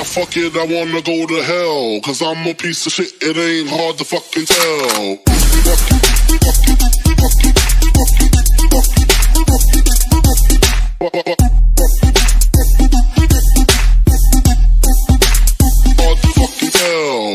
die, fuck it, I wanna go to hell. Cause I'm a piece of shit, it ain't hard to fucking tell. Hard to fucking tell.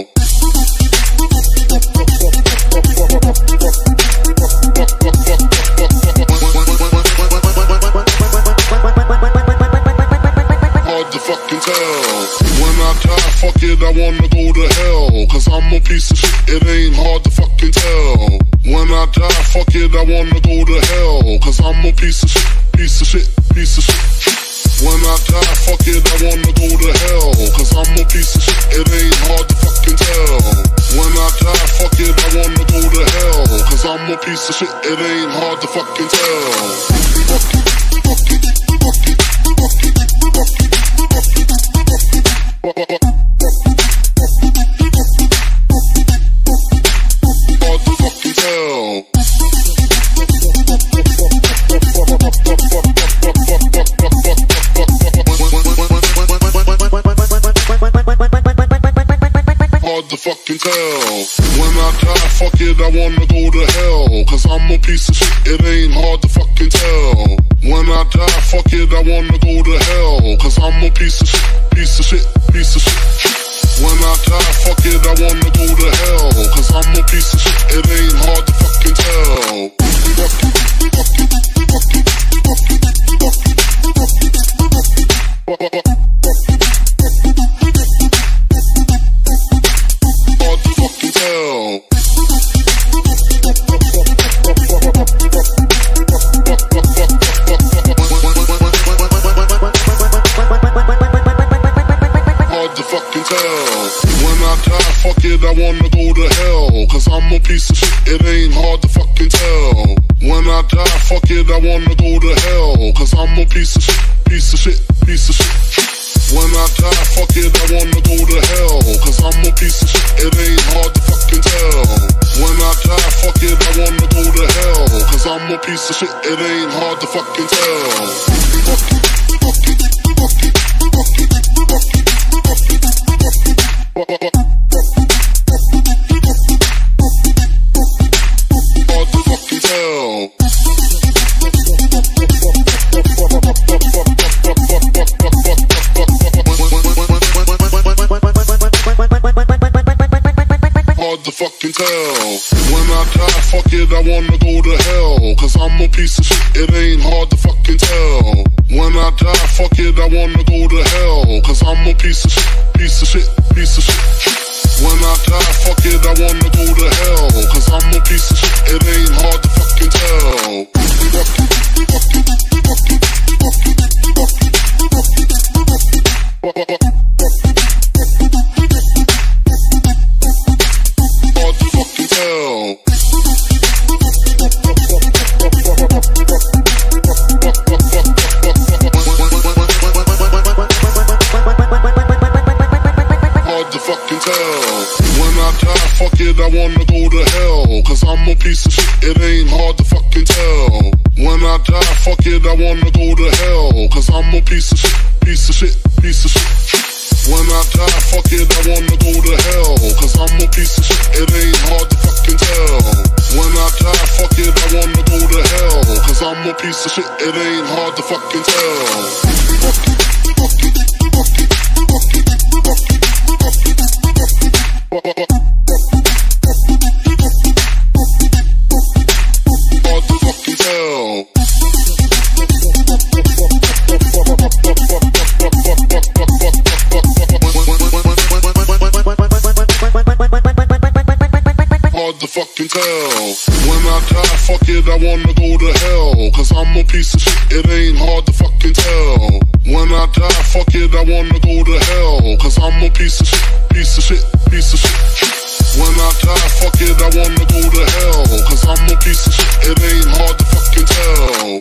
Hard to fucking tell. When I die, fuck it, I wanna go to hell. Cause I'm a piece of shit, it ain't hard to fucking tell. When I die, fuck it, I wanna go to hell. Cause I'm a piece of shit, piece of shit, piece of shit. When I die, fuck it, I wanna go to hell. Cause I'm a piece of shit, it ain't hard to fucking tell. When I die, fuck it, I wanna go to hell. Cause I'm a piece of shit, it ain't hard to fucking tell. Hard to fucking tell. When I die, fuck it, I wanna go to hell. Cause I'm a piece of shit, it ain't hard to fucking tell. When I die, fuck it, I wanna go to hell. Cause I'm a piece of shit, piece of shit, piece of shit. When I die, fuck it, I wanna go to hell. Cause I'm a piece of shit, it ain't hard to fucking tell. Fuck it, I wanna go to hell. Cause I'm a piece of shit, it ain't hard to fucking tell. When I die, fuck it, I wanna go to hell. Cause I'm a piece of shit, piece of shit, piece of shit. When I die, fuck it, I wanna go to hell. Cause I'm a piece of shit, it ain't hard to fucking tell. When I die, fuck it, I wanna go to hell. Cause I'm a piece of shit, it ain't hard to fucking tell. Hard to fucking tell. When I die, fuck it, I wanna go to hell. Cause I'm a piece of shit, it ain't hard to fucking tell. When I die, fuck it, I wanna go to hell. Cause I'm a piece of shit, piece of shit, piece of shit. When I die, fuck it, I wanna go to hell. Cause I'm a piece of shit, it ain't hard to fucking tell. Fuck it, I wanna go to hell. Cause I'm a piece of shit, it ain't hard to fucking tell. When I die, fuck it, I wanna go to hell. Cause I'm a piece of shit, piece of shit, piece of shit. When I die, fuck it, I wanna go to hell. Cause I'm a piece of shit, it ain't hard to fucking tell. When I die, fuck it, I wanna go to hell. Cause I'm a piece of shit, it ain't hard to fucking tell. Hard to fucking tell. When I die, fuck it, I wanna go to hell. Cause I'm a piece of shit, it ain't hard to fucking tell. When I die, fuck it, I wanna go to hell. Cause I'm a piece of shit, piece of shit, piece of shit. When I die, fuck it, I wanna go to hell. Cause I'm a piece of shit, it ain't hard to fucking tell.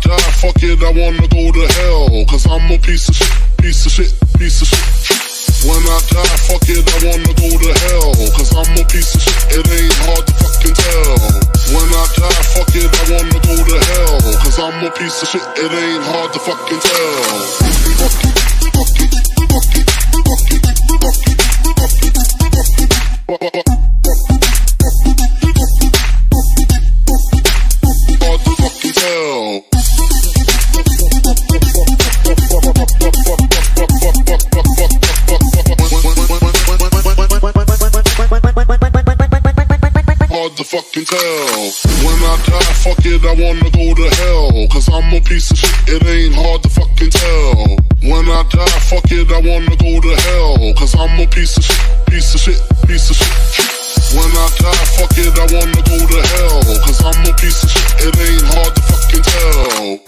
die, fuck it, I wanna go to hell. Cause I'm a piece of shit, piece of shit, piece of shit. When I die, fuck it, I wanna go to hell. Cause I'm a piece of shit, it ain't hard to fucking tell. When I die, fuck it, I wanna go to hell. Cause I'm a piece of shit, it ain't hard to fucking tell. Fucking tell. When I die, fuck it, I wanna go to hell. Cause I'm a piece of shit, it ain't hard to fucking tell. When I die, fuck it, I wanna go to hell. Cause I'm a piece of shit, piece of shit, piece of shit. When I die, fuck it, I wanna go to hell. Cause I'm a piece of shit, it ain't hard to fucking tell.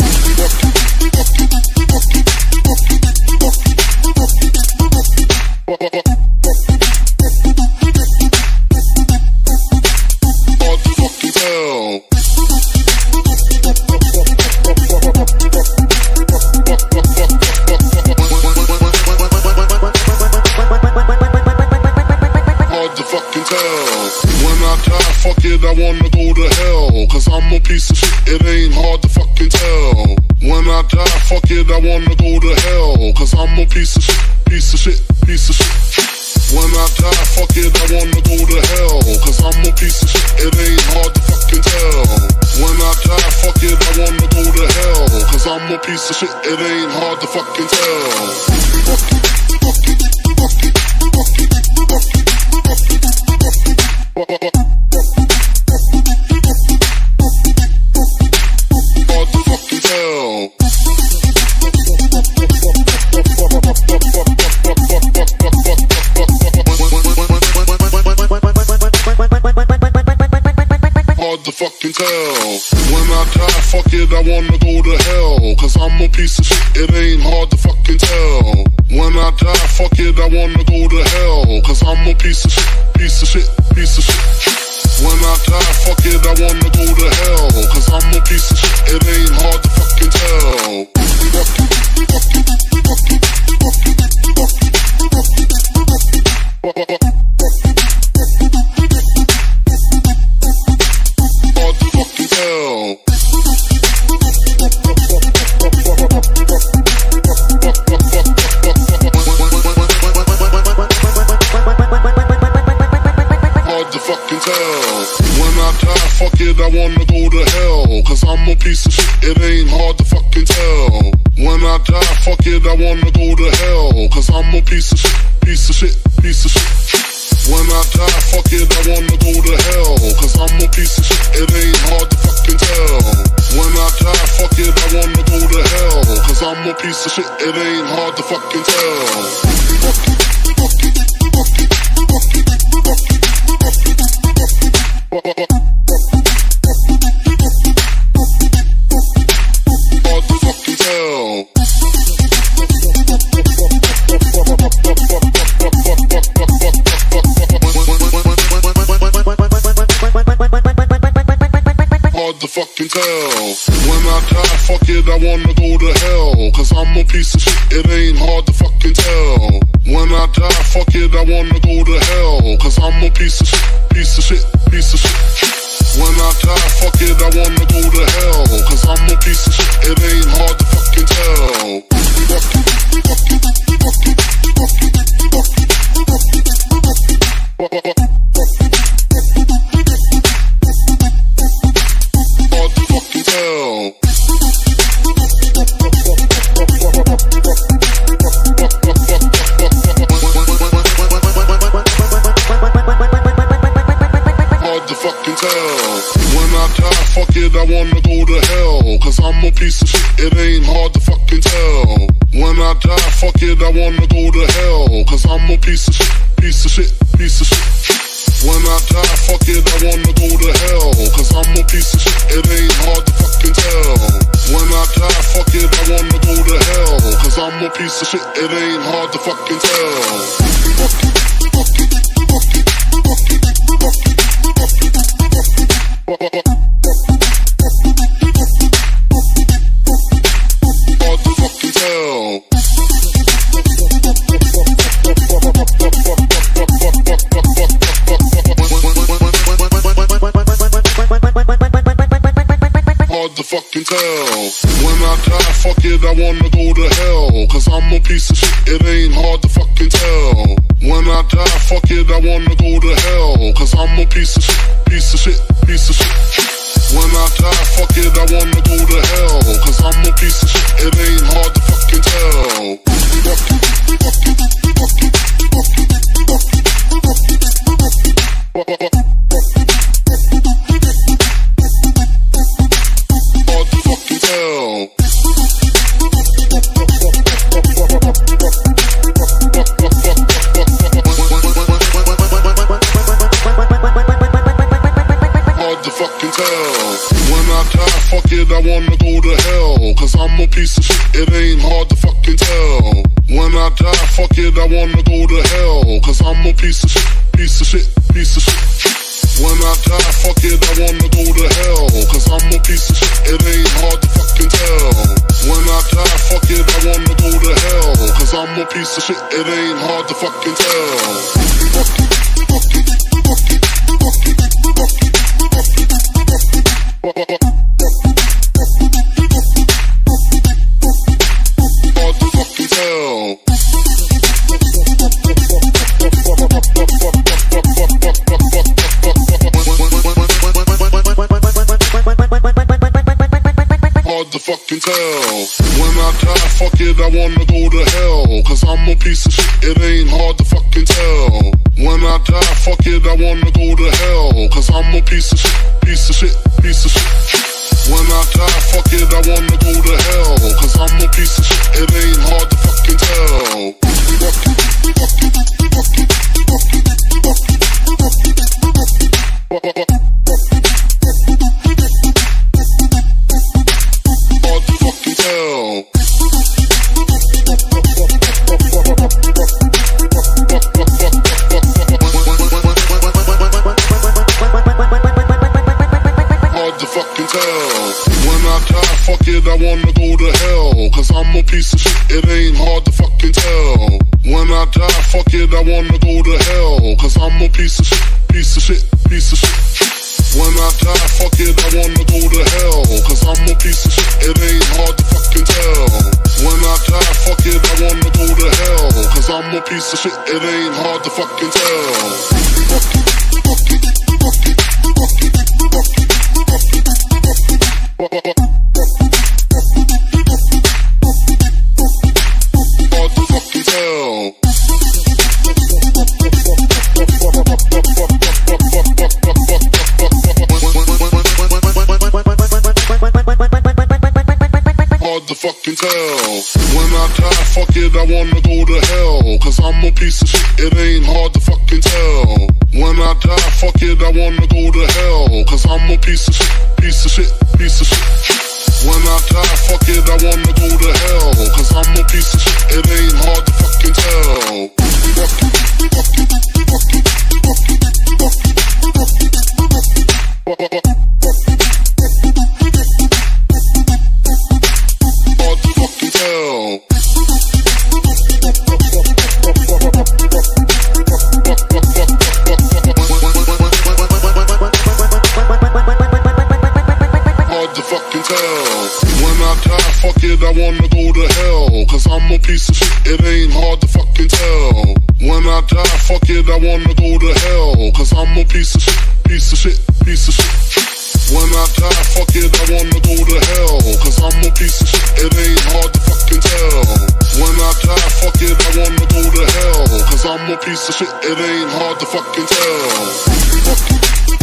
Fuck it, I wanna go to hell. Cause I'm a piece of shit, it ain't hard to fucking tell. When I die, fuck it, I wanna go to hell. Cause I'm a piece of shit, piece of shit, piece of shit. When I die, fuck it, I wanna go to hell. Cause I'm a piece of shit, it ain't hard to fucking tell. When I die, fuck it, I wanna go to hell. Cause I'm a piece of shit, it ain't hard to fucking tell. Fucking tell. When I die, fuck it, I wanna go to hell. Cause I'm a piece of shit, it ain't hard to fucking tell. When I die, fuck it, I wanna go to hell. Cause I'm a piece of shit, piece of shit, piece of shit. When I die, fuck it, I wanna go to hell. Cause I'm a piece of shit, it ain't hard to fucking tell. Fuck it, I wanna go to hell. Cause I'm a piece of shit, it ain't hard to fucking tell. When I die, fuck it, I wanna go to hell. Cause I'm a piece of shit, piece of shit, piece of shit. When I die, fuck it, I wanna go to hell. Cause I'm a piece of shit, it ain't hard to fucking tell. When I die, fuck it, I wanna go to hell. Cause I'm a piece of shit, it ain't hard to fucking tell. Fucking tell. When I die, fuck it, I wanna go to hell. Cause I'm a piece of shit, it ain't hard to fucking tell. When I die, fuck it, I wanna go to hell. Cause I'm a piece of shit, piece of shit, piece of shit. When I die, fuck it, I wanna go to hell. Cause I'm a piece of shit, it ain't hard to fucking tell. I wanna go to hell. Cause I'm a piece of shit, it ain't hard to fucking tell. When I die, fuck it, I wanna go to hell. Cause I'm a piece of shit, piece of shit, piece of shit. When I die, fuck it, I wanna go to hell. Cause I'm a piece of shit, it ain't hard to fucking tell. When I die, fuck it, I wanna go to hell. Cause I'm a piece of shit, it ain't hard to fucking tell. Hard to fucking tell. die, fuck it, I wanna go to hell. Cause I'm a piece of shit, it ain't hard to fucking tell. When I die, fuck it, I wanna go to hell. Cause I'm a piece of shit, piece of shit, piece of shit. When I die, fuck it, I wanna go to hell. Cause I'm a piece of shit, it ain't hard to fucking tell. I wanna go to hell, cause I'm a piece of shit, it ain't hard to fucking tell. When I die, fuck it, I wanna go to hell, cause I'm a piece of shit, piece of shit, piece of shit. When I die, fuck it, I wanna go to hell, cause I'm a piece of shit, it ain't hard to fucking tell. When I die, fuck it, I wanna go to hell, cause I'm a piece of shit, it ain't hard to fucking tell. Fucking tell. When I die, fuck it, I wanna go to hell, cause I'm a piece of shit, it ain't hard to fucking tell. When I die, fuck it, I wanna go to hell, cause I'm a piece of shit, piece of shit, piece of shit. When I die, fuck it, I wanna go to hell, cause I'm a piece of shit, it ain't hard to fucking tell. Fuck it, I wanna go to hell, cause I'm a piece of shit, it ain't hard to fucking tell. When I die, fuck it, I wanna go to hell, cause I'm a piece of shit, piece of shit, piece of shit. When I die, fuck it, I wanna go to hell, cause I'm a piece of shit, it ain't hard to fucking tell. When I die, fuck it, I wanna go to hell, cause I'm a piece of shit, it ain't hard to fucking tell. Fucking tell. When I die, fuck it, I wanna go to hell, cause I'm a piece of shit, it ain't hard to fucking tell. When I die, fuck it, I wanna go to hell, cause I'm a piece of shit, piece of shit, piece of shit. When I die, fuck it, I wanna go to hell, cause I'm a piece of shit, it ain't hard to fucking tell. Fuck it, I wanna go to hell, cause I'm a piece of shit, it ain't hard to fucking tell. When I die, fuck it, I wanna go to hell, cause I'm a piece of shit, piece of shit, piece of shit. When I die, fuck it, I wanna go to hell, cause I'm a piece of shit, it ain't hard to fucking tell. When I die, fuck it, I wanna go to hell, cause I'm a piece of shit, it ain't hard to fucking tell.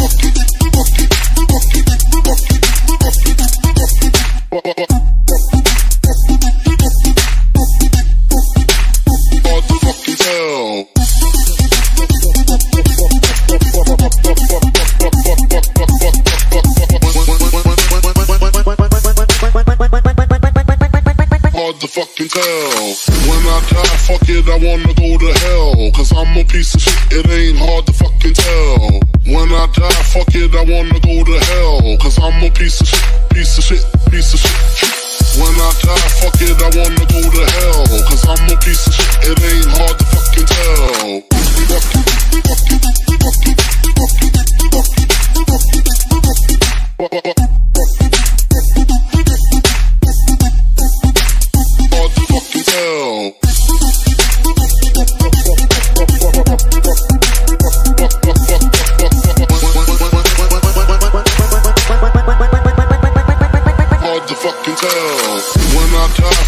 Fucking tell. When I die, fuck it, I wanna go to hell, cause I'm a piece of shit, it ain't hard to fucking tell. When I die, fuck it, I wanna go to hell, cause I'm a piece of shit, piece of shit, piece of shit. When I die, fuck it, I wanna go to hell, cause I'm a piece of shit, it ain't hard to fucking tell.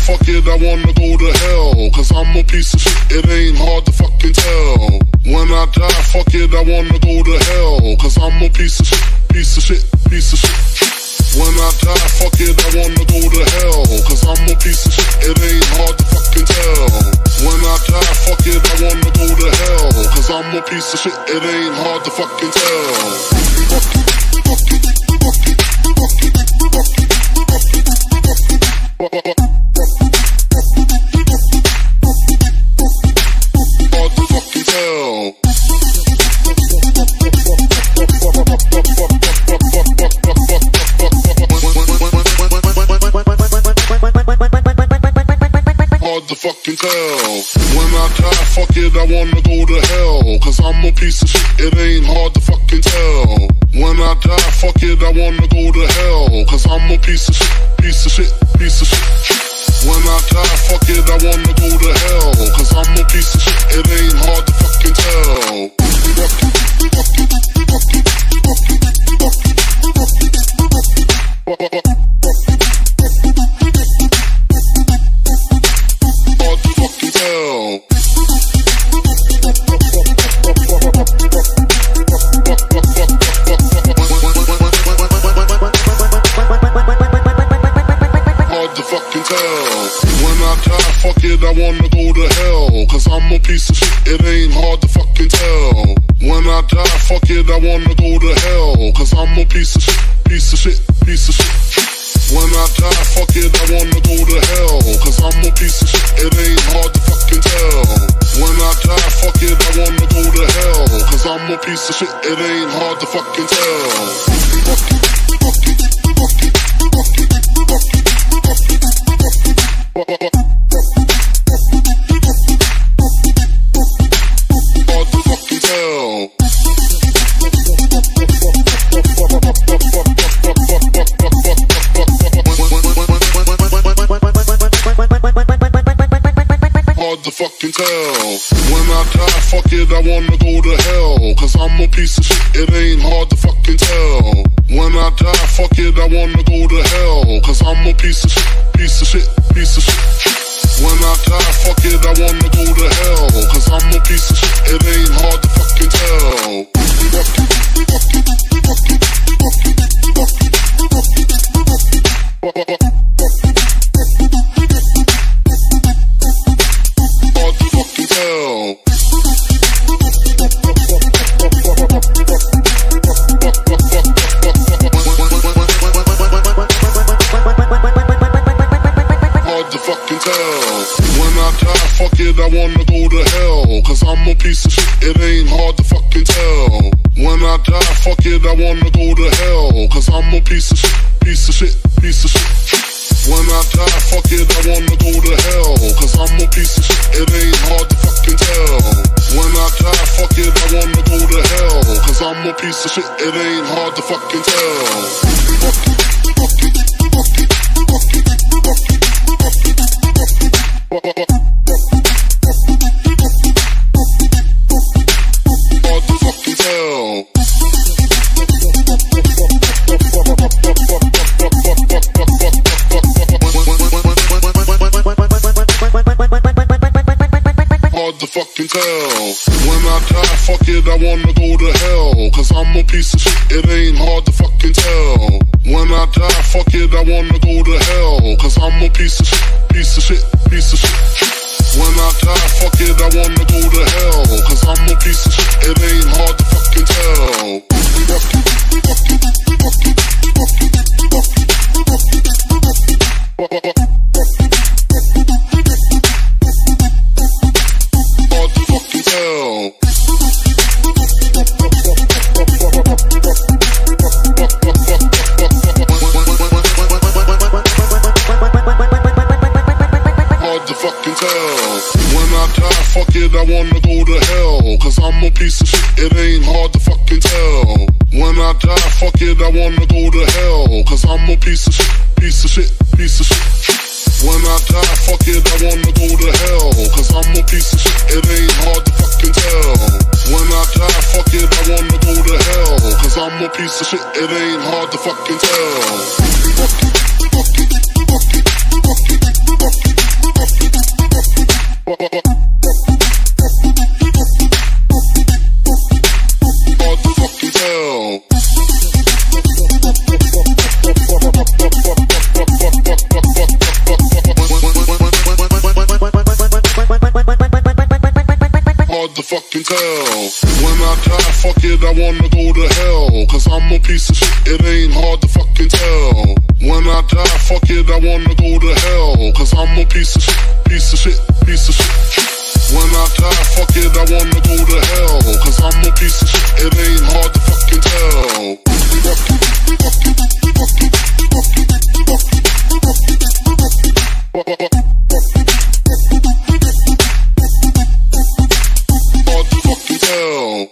fuck it, I wanna go to hell. Cause I'm a piece of shit, it ain't hard to fucking tell. When I die, fuck it, I wanna go to hell. Cause I'm a piece of shit, piece of shit, piece of shit. When I die, fuck it, I wanna go to hell. Cause I'm a piece of shit, it ain't hard to fucking tell. When I die, fuck it, I wanna go to hell. Cause I'm a piece of shit, it ain't hard to fucking tell. Fucking tell. When I die, fuck it, I wanna go to hell. Cause I'm a piece of shit, it ain't hard to fucking tell. When I die, fuck it, I wanna go to hell. Cause I'm a piece of shit, piece of shit, piece of shit. When I die, fuck it, I wanna go to hell. Cause I'm a piece of shit, it ain't hard to fucking tell. Fuck it, I wanna go to hell. Cause I'm a piece of shit, it ain't hard to fucking tell. When I die, fuck it, I wanna go to hell. Cause I'm a piece of shit, piece of shit, piece of shit. When I die, fuck it, I wanna go to hell. Cause I'm a piece of shit, it ain't hard to fucking tell. When I die, fuck it, I wanna go to hell. Cause I'm a piece of shit, it ain't hard to fucking tell. Fucking tell. When I die, fuck it, I wanna go to hell. Cause I'm a piece of shit, it ain't hard to fucking tell. When I die, fuck it, I wanna go to hell. Cause I'm a piece of shit, piece of shit, piece of shit. When I die, fuck it, I wanna go to hell. Cause I'm a piece of shit, it ain't hard to fucking tell. Fuck it, I wanna go to hell. Cause I'm a piece of shit, it ain't hard to fucking tell. When I die, fuck it, I wanna go to hell. Cause I'm a piece of shit, piece of shit, piece of shit. When I die, fuck it, I wanna go to hell. Cause I'm a piece of shit, it ain't hard to fucking tell. When I die, fuck it, I wanna go to hell. Cause I'm a piece of shit, it ain't hard to fucking tell. Fucking tell. When I die, fuck it, I wanna go to hell. Cause I'm a piece of shit, it ain't hard to fucking tell. When I die, fuck it, I wanna go to hell. Cause I'm a piece of shit, piece of shit, piece of shit. When I die, fuck it, I wanna go to hell. Cause I'm a piece of shit, it ain't hard to fucking tell. Fuck it, I wanna go to hell. Cause I'm a piece of shit, it ain't hard to fucking tell. When I die, fuck it, I wanna go to hell. Cause I'm a piece of shit, piece of shit, piece of shit. When I die, fuck it, I wanna go to hell. Cause I'm a piece of shit, it ain't hard to fucking tell. When I die, fuck it, I wanna go to hell. Cause I'm a piece of shit, it ain't hard to fucking tell. it, I wanna go to hell. Cause I'm a piece of shit, it ain't hard to fucking tell. When I die, fuck it, I wanna go to hell. Cause I'm a piece of shit, piece of shit, piece of shit. When I die, fuck it, I wanna go to hell. Cause I'm a piece of shit, it ain't hard to fucking tell. Hard to fucking tell.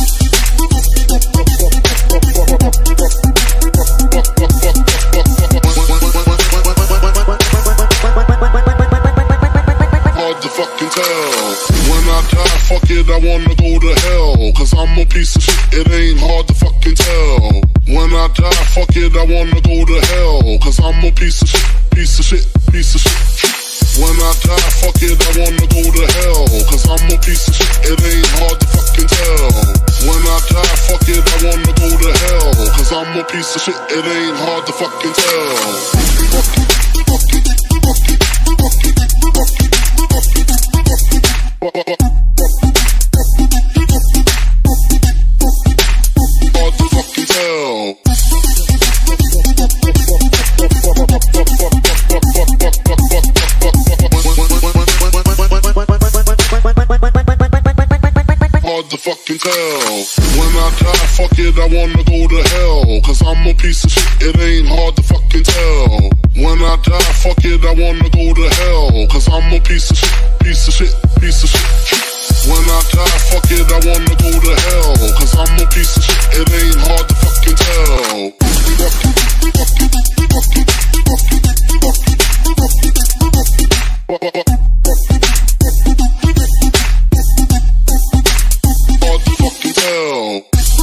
Hard to fucking tell. When I die, fuck it, I wanna go to hell. Cause I'm a piece of shit, it ain't hard to fucking tell. When I die, fuck it, I wanna go to hell. Cause I'm a piece of shit, piece of shit, piece of shit. When I die, fuck it, I wanna go to hell. Cause I'm a piece of shit, it ain't hard to fucking tell. When I die, fuck it, I wanna go to hell. Cause I'm a piece of shit, it ain't hard to fucking tell. Hard to fucking tell. When I die, fuck it, I wanna go to hell. Cause I'm a piece of shit, it ain't hard to fucking tell. When I die, fuck it, I wanna go to hell. Cause I'm a piece of shit, piece of shit, piece of shit. When I die, fuck it, I wanna go to hell. Cause I'm a piece of shit, it ain't hard to fucking tell. Hard to fucking tell.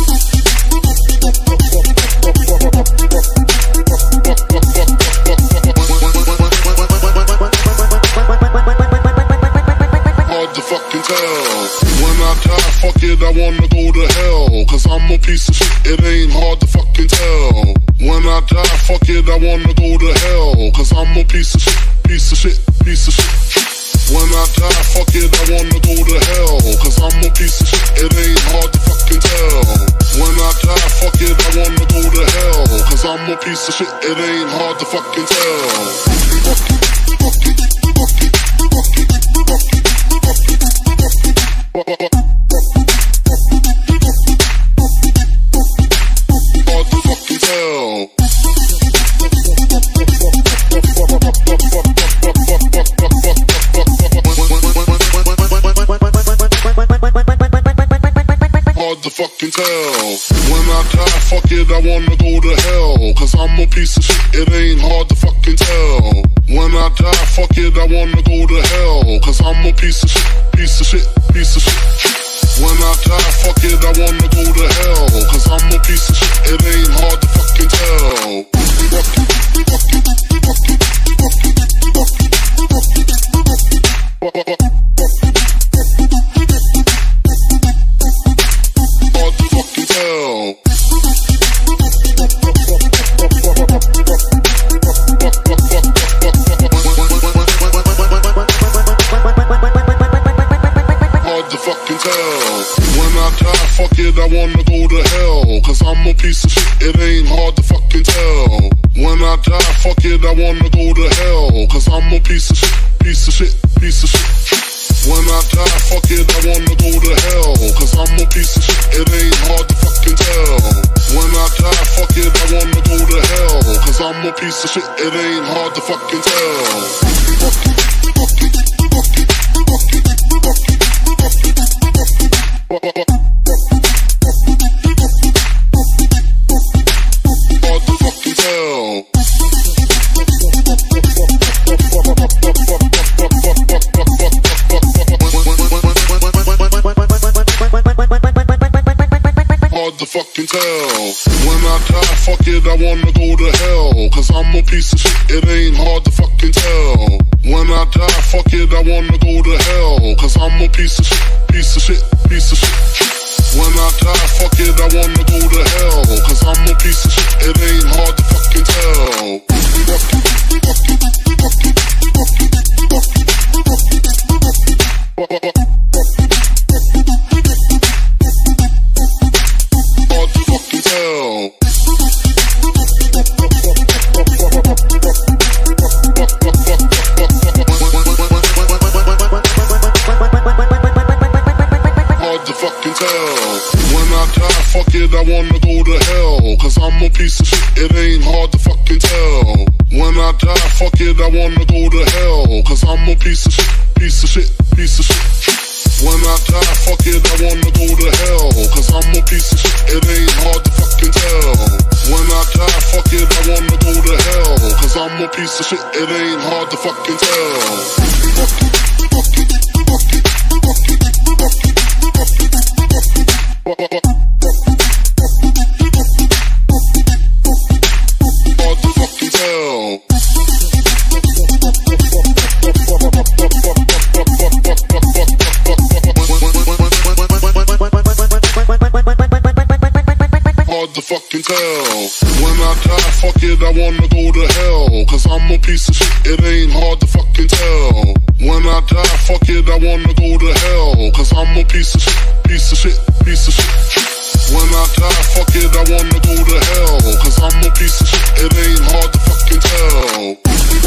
Hard to fucking tell. When I die, fuck it, I wanna go to hell. Cause I'm a piece of shit, it ain't hard to fucking tell. When I die, fuck it, I wanna go to hell. Cause I'm a piece of shit, piece of shit, piece of shit. When I die, fuck it, I wanna go to hell. Cause I'm a piece of shit, it ain't hard to fucking tell. When I die, fuck it, I wanna go to hell. Cause I'm a piece of shit, it ain't hard to fucking tell. Hard to fucking tell. Hard to fucking tell. When I die, fuck it, I wanna go to hell. Cause I'm a piece of shit, it ain't hard to fucking tell. When I die, fuck it, I wanna go to hell. Cause I'm a piece of shit, piece of shit, piece of shit. When I die, fuck it, I wanna go to hell. Cause I'm a piece of shit, it ain't hard to fucking tell. Hard to fucking tell. Hard to fucking tell. When I die, fuck it, I wanna go to hell. Cause I'm a piece of shit, it ain't hard to fucking tell. When I die, fuck it, I wanna go to hell. Cause I'm a piece of shit, piece of shit, piece of shit. When I die, fuck it, I wanna go to hell. Cause I'm a piece of shit, it ain't hard to fucking tell. When I die, fuck it, I wanna go to hell. Cause I'm a piece of shit, it ain't hard to fucking tell. Hard to fucking tell. Hard to fucking tell. When I die, fuck it, I wanna go to hell. Cause I'm a piece of shit, it ain't hard to fucking tell. When I die, fuck it, I wanna go to hell. Cause I'm a piece of shit, piece of shit, piece of shit. When I die, fuck it, I wanna go to hell. Cause I'm a piece of shit, it ain't hard to fucking tell. I wanna go to hell. Cause I'm a piece of shit, piece of shit, piece of shit. When I die, fuck it, I wanna go to hell. Cause I'm a piece of shit, it ain't hard to fucking tell. When I die, fuck it, I wanna go to hell. Cause I'm a piece of shit, it ain't hard to fucking tell. Fucking tell. When I die, fuck it, I wanna go to hell. Cause I'm a piece of shit, it ain't hard to fucking tell. When I die, fuck it, I wanna go to hell. Cause I'm a piece of shit, piece of shit, piece of shit. When I die, fuck it, I wanna go to hell. Cause I'm a piece of shit, it ain't hard to fucking tell.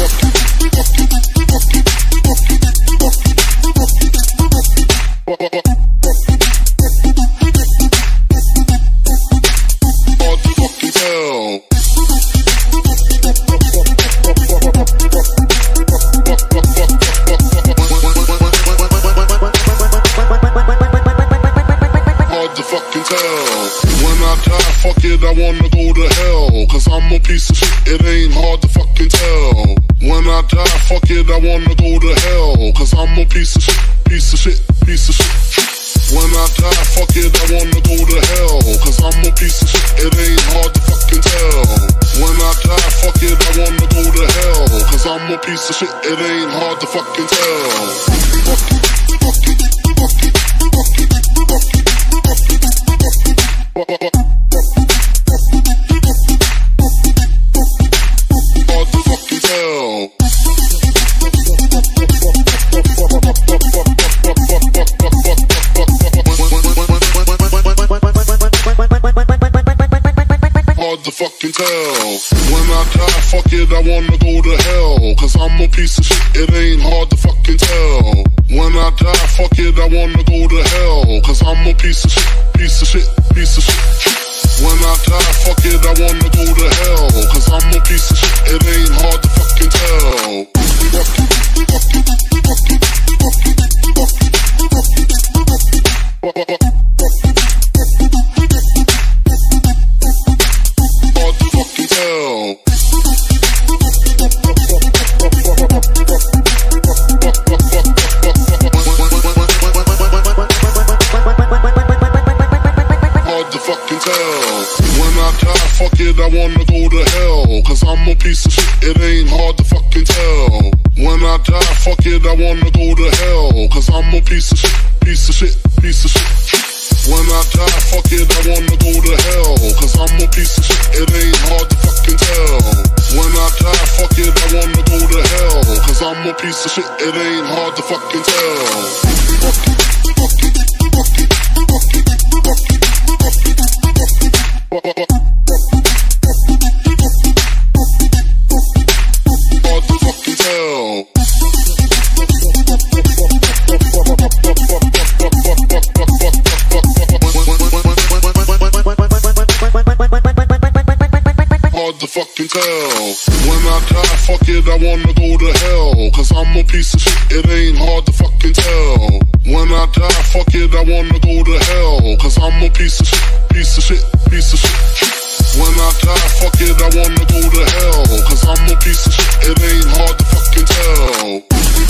Fuck it, I wanna go to hell. Cause I'm a piece of shit, it ain't hard to fucking tell. When I die, fuck it, I wanna go to hell. Cause I'm a piece of shit, piece of shit, piece of shit. When I die, fuck it, I wanna go to hell. Cause I'm a piece of shit, it ain't hard to fucking tell. When I die, fuck it, I wanna go to hell. Cause I'm a piece of shit, it ain't hard to fucking tell. Fucking tell. When I die, fuck it, I wanna go to hell. Cause I'm a piece of shit, it ain't hard to fucking tell. When I die, fuck it, I wanna go to hell. Cause I'm a piece of shit, piece of shit, piece of shit. When I die, fuck it, I wanna go to hell. Cause I'm a piece of shit, it ain't hard to fucking tell. Fuck it, I wanna go to hell. Cause I'm a piece of shit, it ain't hard to fucking tell. When I die, fuck it, I wanna go to hell. Cause I'm a piece of shit, piece of shit, piece of shit. When I die, fuck it, I wanna go to hell. Cause I'm a piece of shit, it ain't hard to fucking tell. When I die, fuck it, I wanna go to hell. Cause I'm a piece of shit, it ain't hard to fucking tell. Fucking tell. When I die, fuck it, I wanna go to hell. Cause I'm a piece of shit, it ain't hard to fucking tell. When I die, fuck it, I wanna go to hell. Cause I'm a piece of shit, piece of shit, piece of shit. When I die, fuck it, I wanna go to hell. Cause I'm a piece of shit, it ain't hard to fucking tell.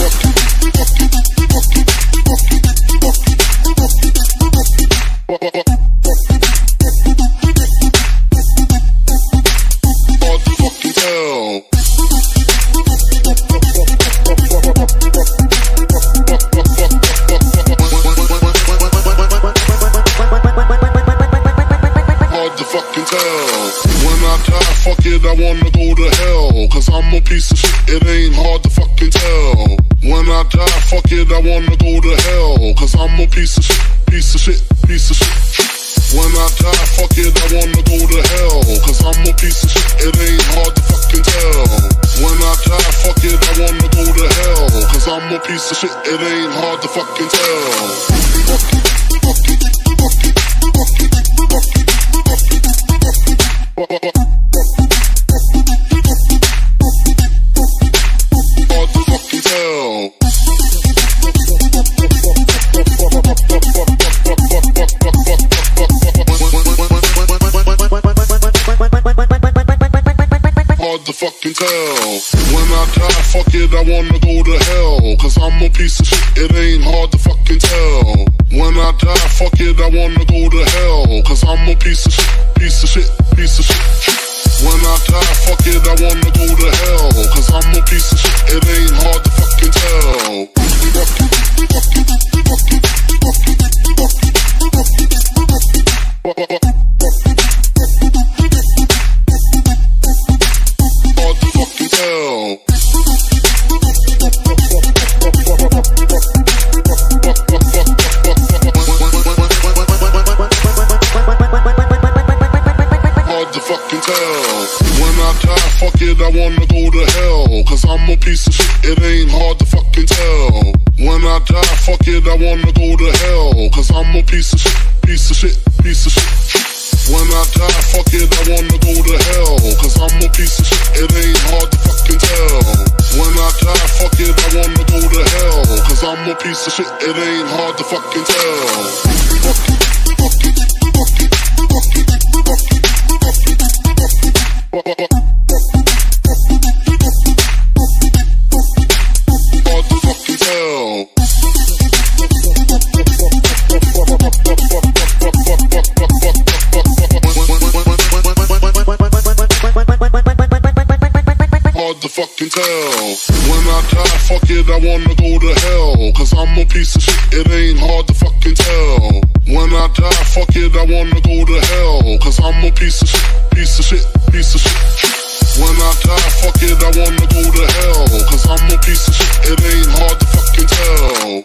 Fuck it, I wanna go to hell. Cause I'm a piece of shit, it ain't hard to fucking tell. When I die, fuck it, I wanna go to hell. Cause I'm a piece of shit, piece of shit, piece of shit. When I die, fuck it, I wanna go to hell. Cause I'm a piece of shit, it ain't hard to fucking tell. When I die, fuck it, I wanna go to hell. Cause I'm a piece of shit, it ain't hard to fucking tell. Hard to fucking tell. I wanna go to hell. Cause I'm a piece of shit, it ain't hard to fucking tell. When I die, fuck it, I wanna go to hell. Cause I'm a piece of shit, piece of shit, piece of shit. When I die, fuck it, I wanna go to hell. Cause I'm a piece of shit, it ain't hard to fucking tell. Hard to fucking tell. Hard to fucking tell. When I die, fuck it, I wanna go to hell. Cause I'm a piece of shit, it ain't hard to fucking tell. When I die, fuck it, I wanna go to hell. Cause I'm a piece of shit, piece of shit, piece of shit. When I die, fuck it, I wanna go to hell. Cause I'm a piece of shit, it ain't hard to fucking tell. When I die, fuck it, I wanna go to hell. Cause I'm a piece of shit, it ain't hard to fucking tell. Hard to fucking tell. When I die, fuck it, I wanna go to hell. Cause I'm a piece of shit, it ain't hard to fucking tell. When I die, fuck it, I wanna go to hell. Cause I'm a piece of shit, piece of shit, piece of shit. When I die, fuck it, I wanna go to hell. Cause I'm a piece of shit, it ain't hard to fucking tell.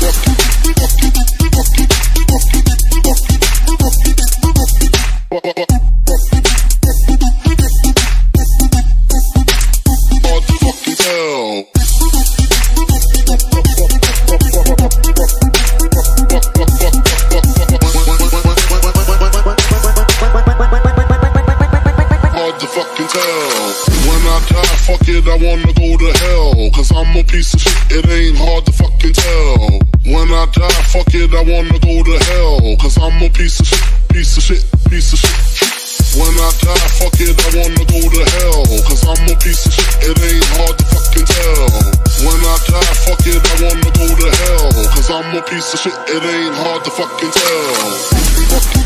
Fuck it, I wanna go to hell. Cause I'm a piece of shit, it ain't hard to fucking tell. When I die, fuck it, I wanna go to hell. Cause I'm a piece of shit, piece of shit, piece of shit. When I die, fuck it, I wanna go to hell. Cause I'm a piece of shit, it ain't hard to fucking tell. When I die, fuck it, I wanna go to hell. Cause I'm a piece of shit, it ain't hard to fucking tell.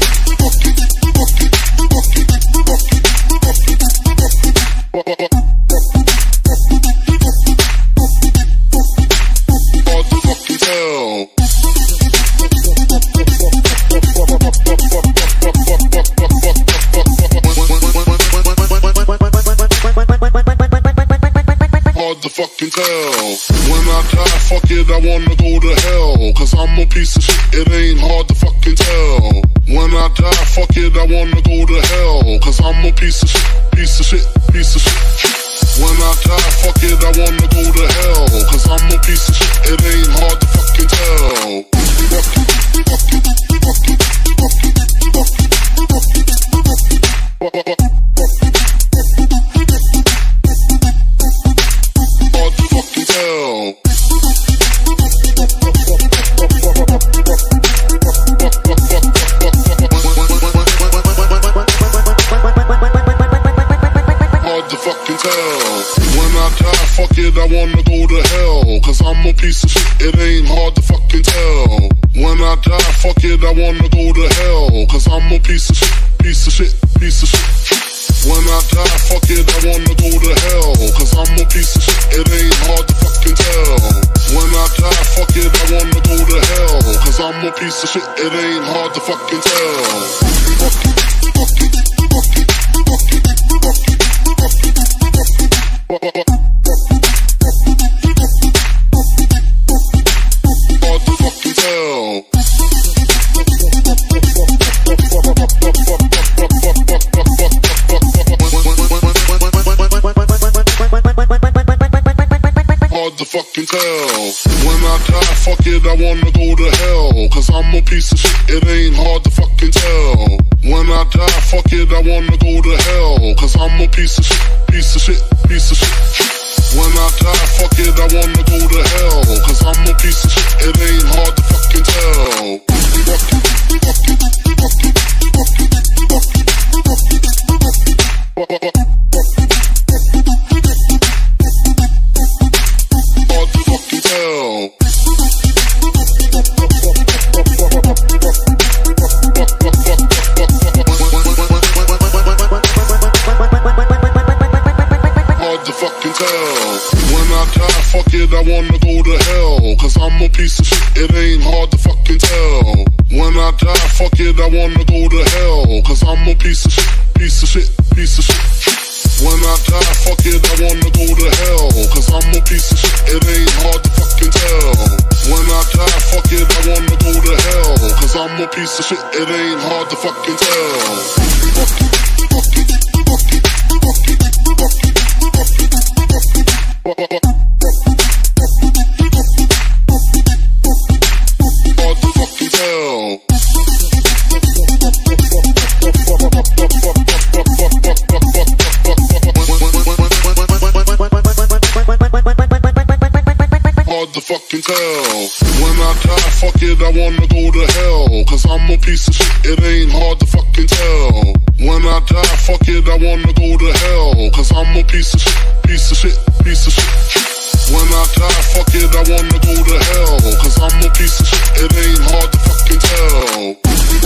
Fucking tell. When I die, fuck it, I wanna go to hell. Cause I'm a piece of shit, it ain't hard to fucking tell. When I die, fuck it, I wanna go to hell. Cause I'm a piece of shit, piece of shit, piece of shit. When I die, fuck it, I wanna go to hell. Cause I'm a piece of shit, it ain't hard to fucking tell. Fuck it, I wanna go to hell. Cause I'm a piece of shit, it ain't hard to fucking tell. When I die, fuck it, I wanna go to hell. Cause I'm a piece of shit, piece of shit, piece of shit. When I die, fuck it, I wanna go to hell. Cause I'm a piece of shit, it ain't hard to fucking tell. When I die, fuck it, I wanna go to hell. Cause I'm a piece of shit, it ain't hard to fucking tell. Fucking tell. When I die, fuck it, I wanna go to hell. Cause I'm a piece of shit, it ain't hard to fucking tell. When I die, fuck it, I wanna go to hell. Cause I'm a piece of shit, piece of shit, piece of shit. When I die, fuck it, I wanna go to hell. Cause I'm a piece of shit, it ain't hard to fucking tell. it, I wanna go to hell. Cause I'm a piece of shit, it ain't hard to fucking tell. When I die, fuck it, I wanna go to hell. Cause I'm a piece of shit, piece of shit, piece of shit. When I die, fuck it, I wanna go to hell. Cause I'm a piece of shit, it ain't hard to fucking tell. When I die, fuck it, I wanna go to hell. Cause I'm a piece of shit, it ain't hard to fucking tell. Hard to fucking tell. When I die, fuck it, I wanna go to hell. Cause I'm a piece of shit, it ain't hard to fucking tell. When I die, fuck it, I wanna go to hell. Cause I'm a piece of shit, piece of shit, piece of shit. When I die, fuck it, I wanna go to hell. Cause I'm a piece of shit, it ain't hard to fucking tell.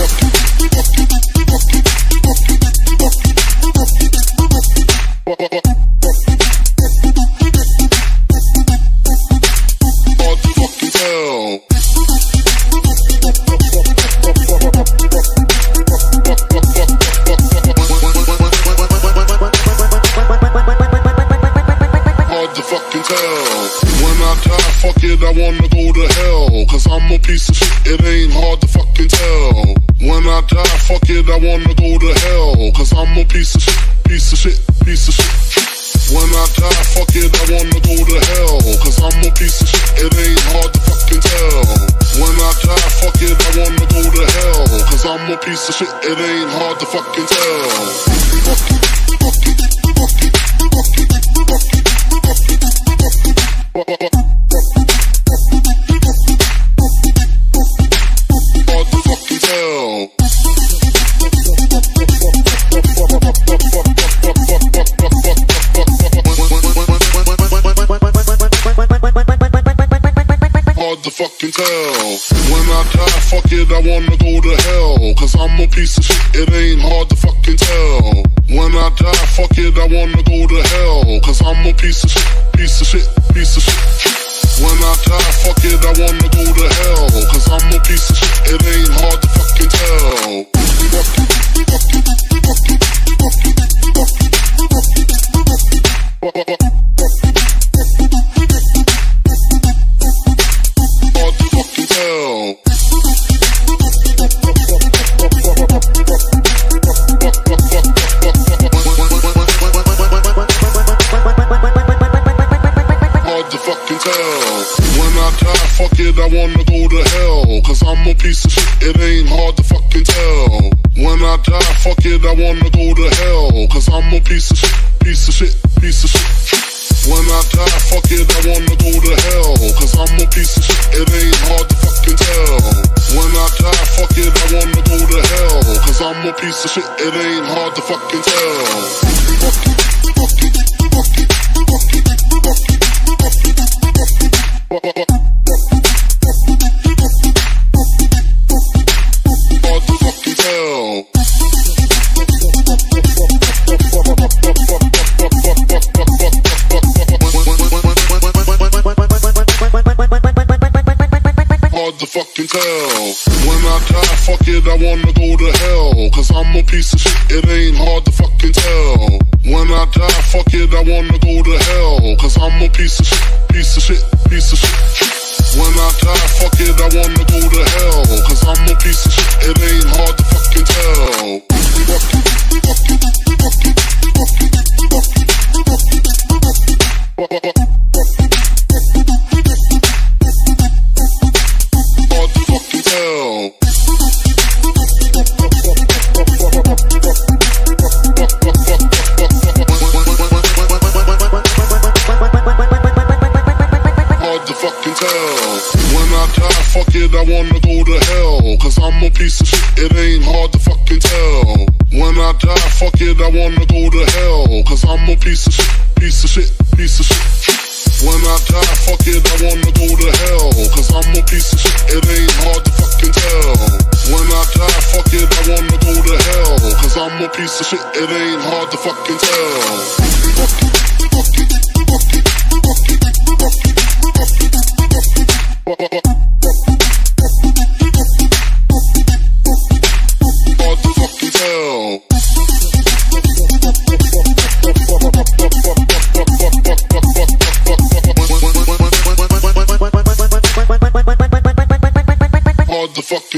When I die, fuck it, I wanna go to hell. Cause I'm a piece of shit, it ain't hard to fucking tell. When I die, fuck it, I wanna go to hell. Cause I'm a piece of shit, piece of shit, piece of shit. When I die, fuck it, I wanna go to hell. Cause I'm a piece of shit, it ain't hard to fucking tell. When I die, fuck it, I wanna go to hell. Cause I'm a piece of shit, it ain't hard to fucking tell. Hard to fucking tell. When I die, fuck it, I wanna go to hell. Cause I'm a piece of shit, it ain't hard to fucking tell. When I die, fuck it, I wanna go to hell. Cause I'm a piece of shit, piece of shit, piece of shit. When I die, fuck it, I wanna go to hell. Cause I'm a piece of shit, it ain't hard to fucking tell. When I die, fuck it, I wanna go to hell. Cause I'm a piece of shit, it ain't hard to fucking tell. When I die, fuck it, I wanna go to hell. Cause I'm a piece of shit, piece of shit, piece of shit. When I die, fuck it, I wanna go to hell. Cause I'm a piece of shit, it ain't hard to fucking tell. When I die, fuck it, I wanna go to hell. Cause I'm a piece of shit, it ain't hard to fucking tell. Hard to fucking tell. When I die, fuck it, I wanna go to hell. Cause I'm a piece of shit, it ain't hard to fucking tell. When I die, fuck it, I wanna go to hell. Cause I'm a piece of shit, piece of shit, piece of shit. When I die, fuck it, I wanna go to hell. Cause I'm a piece of shit, it ain't hard to fucking tell. When I die, fuck it, I wanna go to hell. Cause I'm a piece of shit, it ain't hard to fucking tell. When I die, fuck it, I wanna go to hell. Cause I'm a piece of shit, piece of shit, piece of shit. When I die, fuck it, I wanna go to hell. Cause I'm a piece of shit, it ain't hard to fucking tell. When I die, fuck it, I wanna go to hell. Cause I'm a piece of shit, it ain't hard to fucking tell.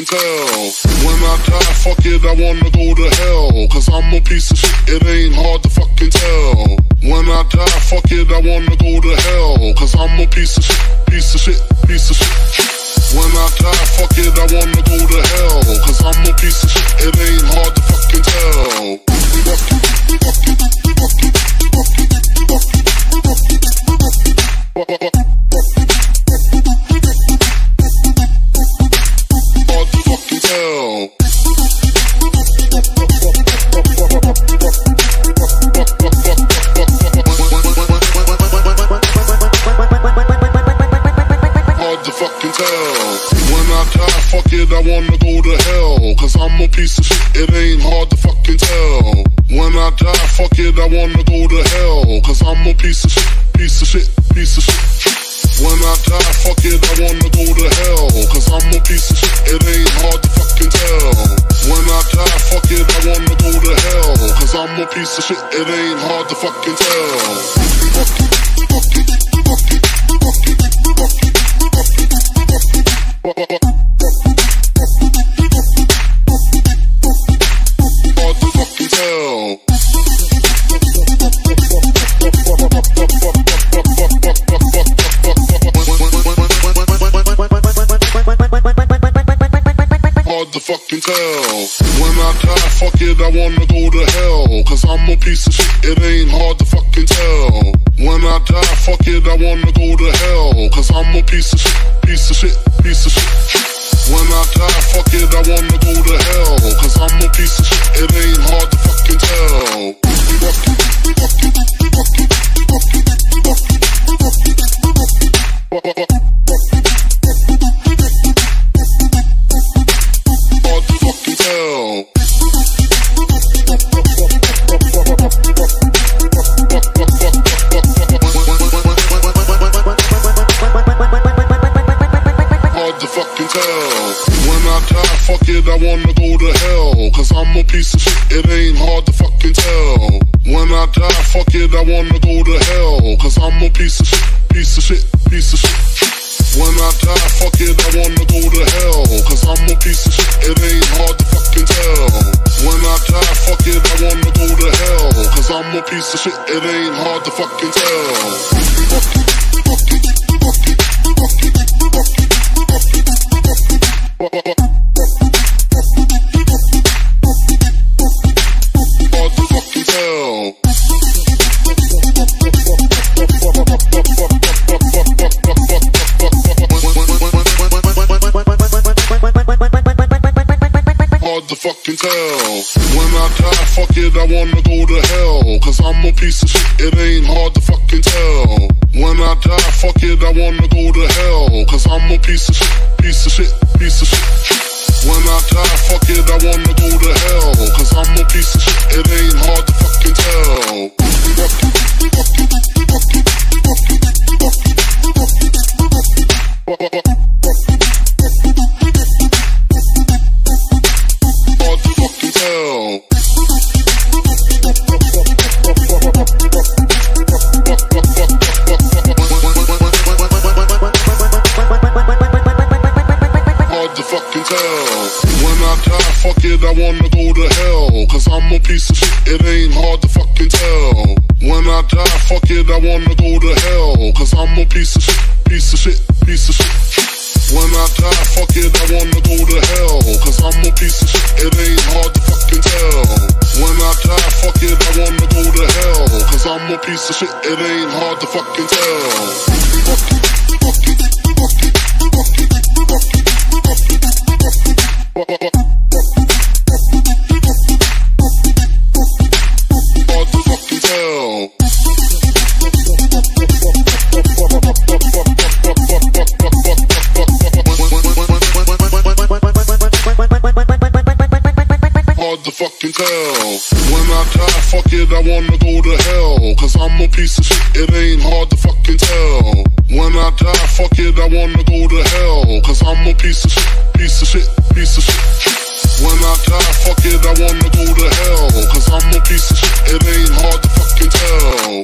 tell. When I die, fuck it, I wanna go to hell. Cause I'm a piece of shit, it ain't hard to fucking tell. When I die, fuck it, I wanna go to hell. Cause I'm a piece of shit, piece of shit, piece of shit. When I die, fuck it, I wanna go to hell. Cause I'm a piece of shit, it ain't hard to fucking tell. Hard to fucking tell. Hard to fucking tell. When I die, fuck it, I wanna go to hell. Cause I'm a piece of shit, it ain't hard to fucking tell. When I die, fuck it, I wanna go to hell. Cause I'm a piece of shit, piece of shit, piece of shit. When I die, fuck it, I wanna go to hell. Cause I'm a piece of shit, it ain't hard to fucking tell. When I die, fuck it, I wanna go to hell. Cause I'm a piece of shit, it ain't hard to fucking tell. Hard to fucking tell. When I die, fuck it, I wanna go to hell. Cause I'm a piece of shit, it ain't hard to fucking tell. When I die, fuck it, I wanna go to hell. Cause I'm a piece of shit, piece of shit, piece of shit. When I die, fuck it, I wanna go to hell. Cause I'm a piece of shit, it ain't hard to fucking tell. Hard to fucking tell. Hard to fucking tell. When I die, fuck it, I wanna go to hell. Cause I'm a piece of shit, it ain't hard to fucking tell. When I die, fuck it, I wanna go to hell. Cause I'm a piece of shit, piece of shit, piece of shit. When I die, fuck it, I wanna go to hell. Cause I'm a piece of shit, it ain't hard to fucking tell. When I die, fuck it, I wanna go to hell. Cause I'm a piece of shit, it ain't hard to fucking tell. Hard to fucking tell. Hard to fucking tell. When I die, fuck it, I wanna go to hell. Cause I'm a piece of shit, it ain't hard to fucking tell. When I die, fuck it, I wanna go to hell. Cause I'm a piece of shit, piece of shit, piece of shit. When I die, fuck it, I wanna go to hell. Cause I'm a piece of shit, it ain't hard to fucking tell. Hard to fucking tell. Hard to fucking tell. When I die, fuck it, I wanna go to hell. Cause I'm a piece of shit, it ain't hard to fucking tell. When I die, fuck it, I wanna go to hell. Cause I'm a piece of shit, piece of shit, piece of shit. When I die, fuck it, I wanna go to hell. Cause I'm a piece of shit, it ain't hard to fucking tell. When I die, fuck it, I wanna go to hell. Cause I'm a piece of shit, it ain't hard to fucking tell. Hard to fucking tell. Hard to fucking tell. When I die, fuck it, I wanna go to hell. Cause I'm a piece of shit, it ain't hard to fucking tell. When I die, fuck it, I wanna go to hell. Cause I'm a piece of shit, piece of shit, piece of shit. When I die, fuck it, I wanna go to hell. Cause I'm a piece of shit, it ain't hard to fucking tell.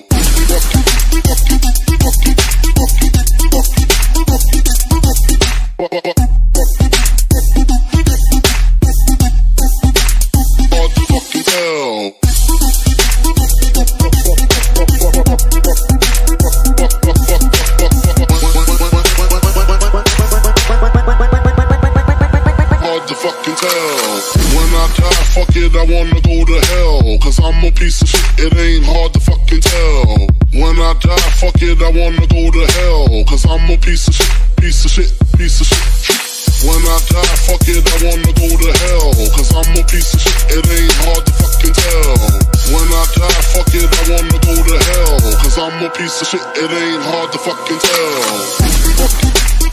wanna go to hell, cause I'm a piece of shit, piece of shit, piece of shit. When I die, fuck it, I wanna go to hell, cause I'm a piece of shit, it ain't hard to fucking tell. When I die, fuck it, I wanna go to hell, cause I'm a piece of shit, it ain't hard to fucking tell.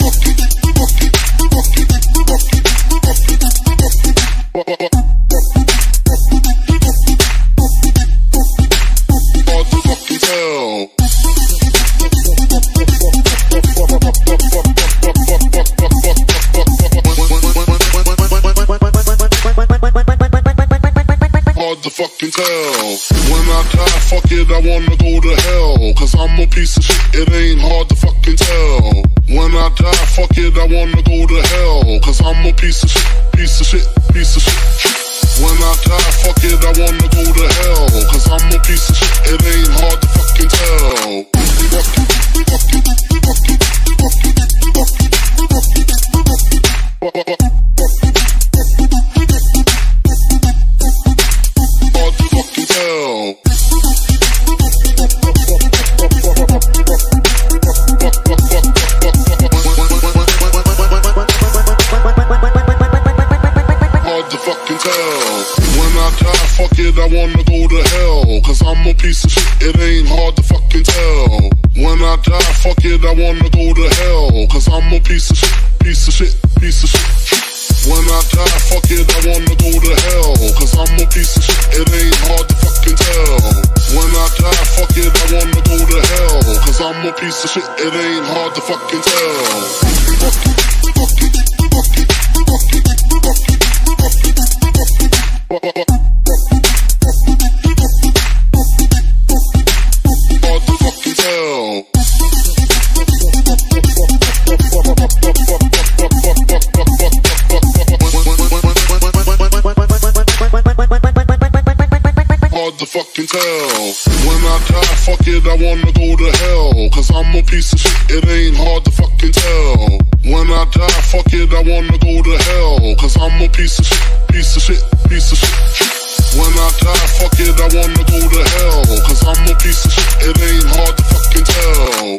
Hard to fucking tell. When I die, fuck it, I wanna go to hell, cause I'm a piece of shit, it ain't hard to fucking tell. When I die, fuck it, I wanna go to hell, cause I'm a piece of shit, piece of shit, piece of shit. When I die, fuck it, I wanna go to hell, cause I'm a piece of shit, it ain't hard to fucking tell. Fuck it, I wanna go to hell, cause I'm a piece of shit, it ain't hard to fucking tell. When I die, fuck it, I wanna go to hell, cause I'm a piece of shit, piece of shit, piece of shit. When I die, fuck it, I wanna go to hell, cause I'm a piece of shit, it ain't hard to fucking tell. When I die, fuck it, I wanna go to hell, cause I'm a piece of shit, it ain't hard to fucking tell. Hard to fucking tell. When I die, fuck it, I wanna go to hell, cause I'm a piece of shit, it ain't hard to fucking tell. When I die, fuck it, I wanna go to hell, cause I'm a piece of shit, piece of shit, piece of shit. When I die, fuck it, I wanna go to hell, cause I'm a piece of shit, it ain't hard to fucking tell.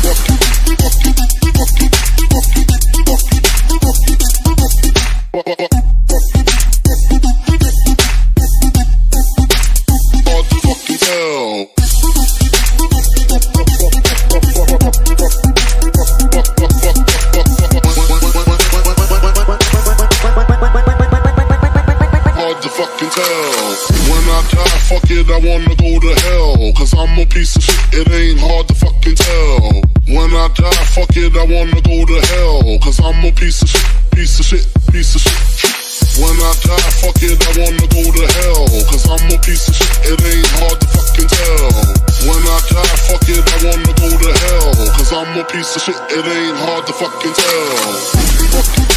Fuck it, I wanna go to hell, cause I'm a piece of shit, it ain't hard to fucking tell. When I die, fuck it, I wanna go to hell, cause I'm a piece of shit, piece of shit, piece of shit. When I die, fuck it, I wanna go to hell, cause I'm a piece of shit, it ain't hard to fucking tell. When I die, fuck it, I wanna go to hell, cause I'm a piece of shit, it ain't hard to fucking tell.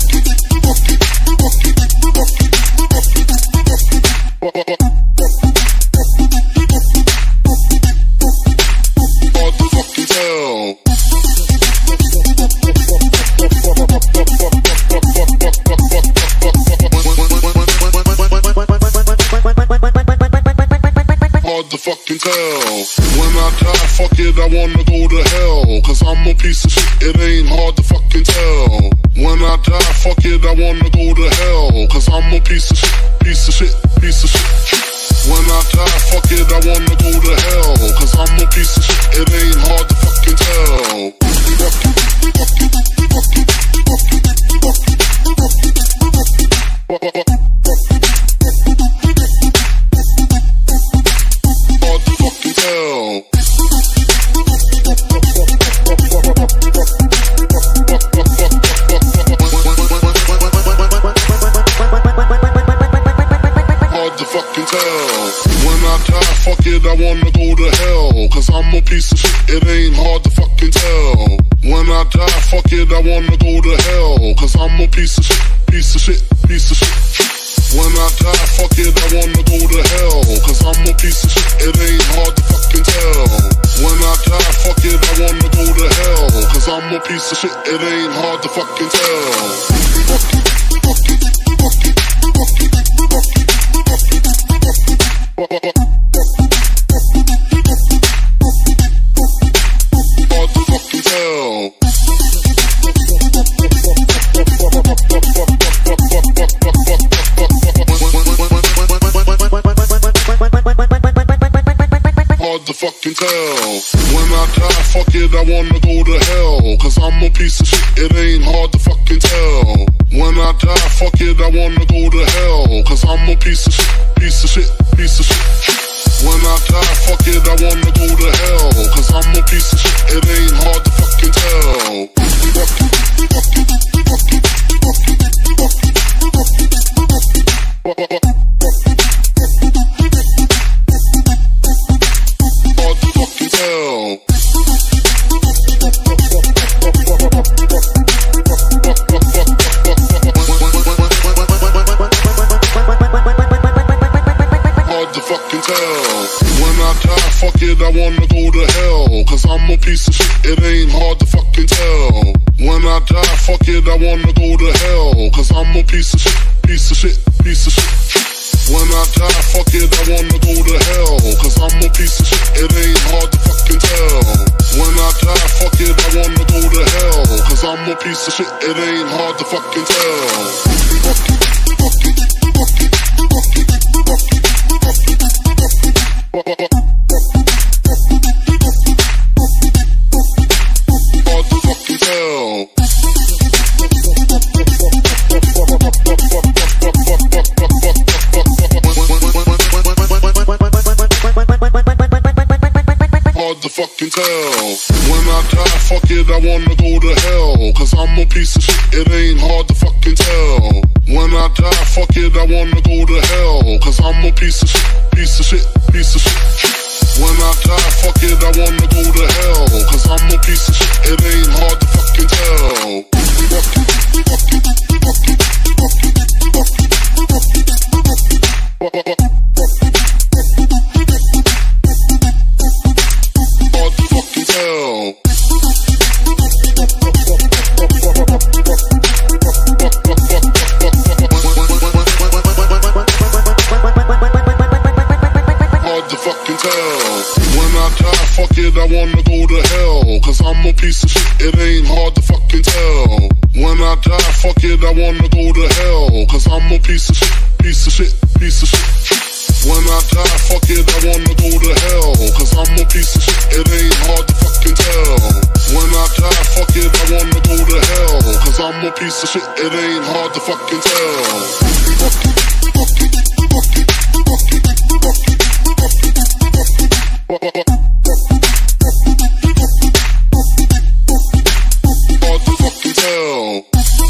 Hard to fucking tell. When I die, fuck it, I wanna go to hell, cause I'm a piece of shit, it ain't hard to fucking tell. When I die, fuck it, I wanna go to hell, cause I'm a piece of shit, piece of shit, piece of shit. When I die, fuck it, I wanna go to hell, cause I'm a piece of shit, it ain't hard to fucking tell. Fuck it, I wanna go to hell, cause I'm a piece of shit, it ain't hard to fucking tell. When I die, fuck it, I wanna go to hell, cause I'm a piece of shit, piece of shit, piece of shit. When I die, fuck it, I wanna go to hell, cause I'm a piece of shit, it ain't hard to fucking tell. When I die, fuck it, I wanna go to hell, cause I'm a piece of shit, it ain't hard to fucking tell. Hard piece of shit, it ain't hard to fucking tell. When I die, fuck it, I wanna go to hell. Cause I'm a piece of shit, piece of shit, piece of shit. When I die, fuck it, I wanna go to hell. Cause I'm a piece of shit, it ain't hard to fucking tell. Hard to fucking tell. Hard to fucking tell. When I die, fuck it, I wanna go to hell. Cause I'm a piece of shit, it ain't hard to fucking tell. When I die, fuck it, I wanna go to hell. Cause I'm a piece of shit, piece of shit, piece of shit. When I die, fuck it, I wanna go to hell. Cause I'm a piece of shit, it ain't hard to fucking tell. When I die, fuck it, I wanna go to hell. Cause I'm a piece of shit, it ain't hard to fucking tell. Hard to fucking tell. When I die, fuck it, I wanna go to hell. Cause I'm a piece of shit, it ain't hard to fucking tell. When I die, fuck it, I wanna go to hell. Cause I'm a piece of shit, piece of shit, piece of shit. When I die, fuck it, I wanna go to hell. Cause I'm a piece of shit, it ain't hard to fucking tell. Hard to fucking tell. Hard to fucking tell. When I die, fuck it, I wanna go to hell. Cause I'm a piece of shit, it ain't hard to fucking tell. When I die, fuck it, I wanna go to hell. Cause I'm a piece of shit, piece of shit, piece of shit. When I die, fuck it, I wanna go to hell. Cause I'm a piece of shit, it ain't hard to fucking tell. When I die, fuck it, I wanna go to hell. Cause I'm a piece of shit, it ain't hard to fucking tell. Hard to fucking tell.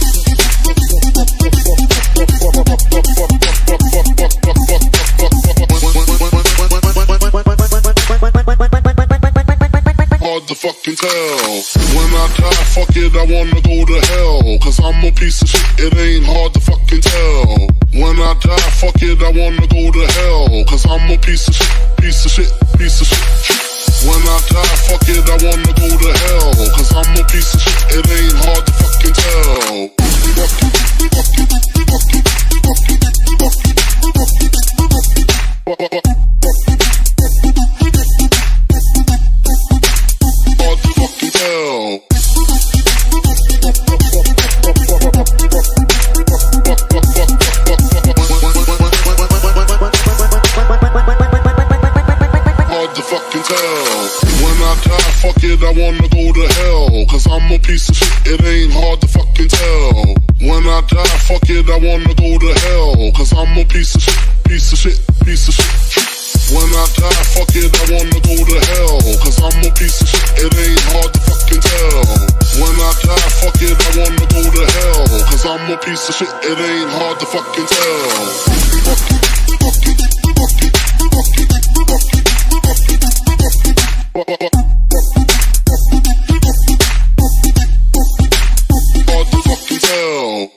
Hard to fucking tell. When I die, fuck it, I wanna go to hell. Cause I'm a piece of shit, it ain't hard to fucking tell. When I die, fuck it, I wanna go to hell. Cause I'm a piece of shit, piece of shit, piece of shit. When I die, fuck it, I wanna go to hell. Cause I'm a piece of shit, it ain't hard to fucking tell. Hard to fucking tell. Hard to fucking tell. When I die, fuck it, I wanna go to hell. Cause I'm a piece of shit, it ain't hard to fucking tell. When I die, fuck it, I wanna go to hell. Cause I'm a piece of shit, piece of shit, piece of shit. When I die, fuck it, I wanna go to hell. Cause I'm a piece of shit, it ain't hard to fucking tell. When I die, fuck it, I wanna go to hell. Cause I'm a piece of shit, it ain't hard to fucking tell. Hard to fucking tell.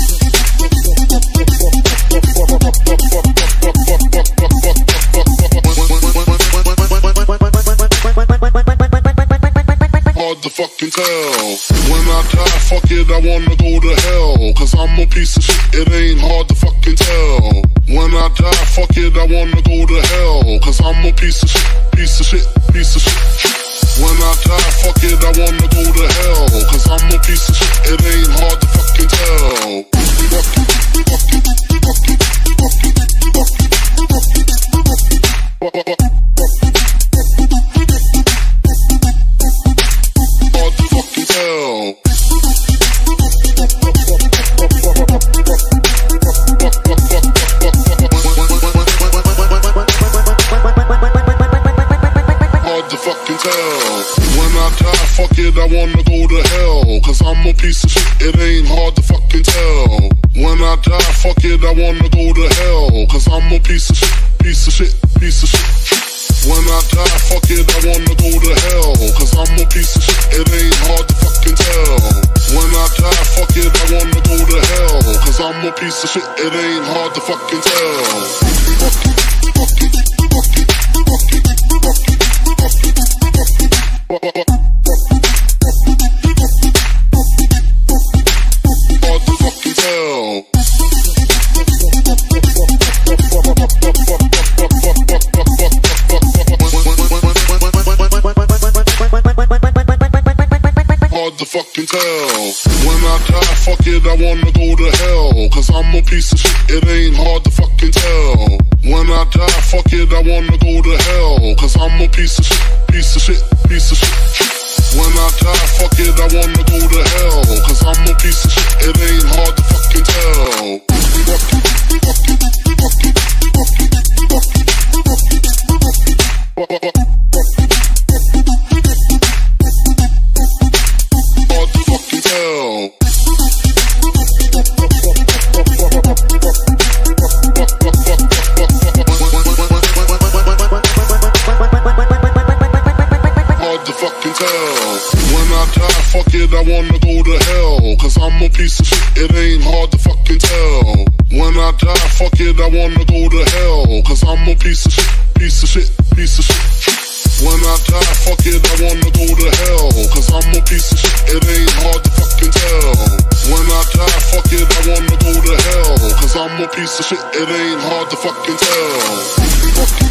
Hard to fucking tell. When I die, fuck it, I wanna go to hell. Cause I'm a piece of shit, it ain't hard to fucking tell. When I die, fuck it, I wanna go to hell. Cause I'm a piece of shit, piece of shit, piece of shit. When I die, fuck it, I wanna go to hell. Cause I'm a piece of shit, it ain't hard to fucking tell. Hard to fucking tell. wanna go to hell, cause I'm a piece of shit, piece of shit, piece of shit. When I die, fuck it, I wanna go to hell, cause I'm a piece of shit, it ain't hard to fucking tell. When I die, fuck it, I wanna go to hell, cause I'm a piece of shit, it ain't hard to fucking tell. Hard to fucking tell. When I die, fuck it, I wanna go to hell, cause I'm a piece of shit, it ain't hard to fucking tell. When I die, fuck it, I wanna go to hell, cause I'm a piece of shit, piece of shit, piece of shit. When I die, fuck it, I wanna go to hell, cause I'm a piece of shit, it ain't hard to fucking tell. When I die, fuck it, I wanna go to hell, cause I'm a piece of shit, it ain't hard to fucking tell. When I die, fuck it, I wanna go to hell, cause I'm a piece of shit, piece of shit, piece of shit. When I die, fuck it, I wanna go to hell, cause I'm a piece of shit, it ain't hard to fucking tell. When I die, fuck it, I wanna go to hell, cause I'm a piece of shit, it ain't hard to fucking tell.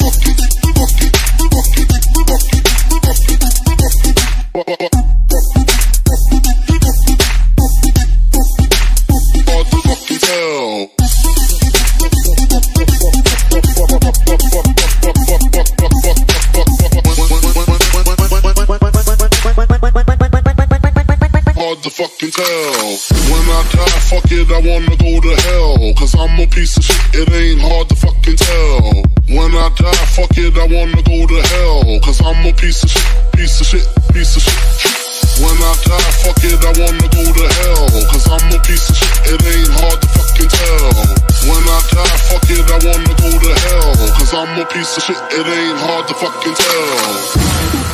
Hard to fucking tell. When I die, fuck it, I wanna go to hell, cause I'm a piece of shit, it ain't hard to fucking tell. When I die, fuck it, I wanna go to hell, cause I'm a piece of shit, piece of shit, piece of shit. When I die, fuck it, I wanna go to hell, cause I'm a piece of shit, it ain't hard to fucking tell. When I die, fuck it, I wanna go to hell, cause I'm a piece of shit, it ain't hard to fucking tell.